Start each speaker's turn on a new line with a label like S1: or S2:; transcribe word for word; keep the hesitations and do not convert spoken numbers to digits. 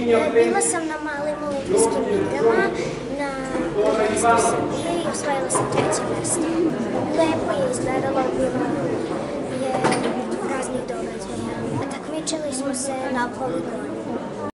S1: Bila sam na malim olimpijskim igrama na prvenstvu Srbije i osvojila sam treće mjesto. Lepo je izgledalo, bilo je raznih događaja. Takmičili smo se na poligonu.